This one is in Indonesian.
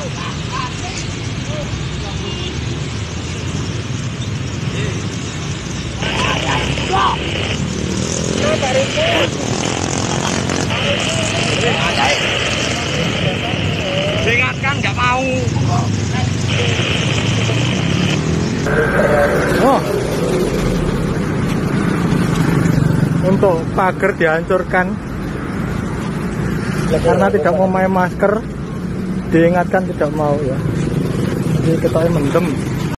Diingatkan nggak mau. Oh, untuk pagar dihancurkan karena tidak mau pakai masker, diingatkan tidak mau ya. Jadi kita mendem.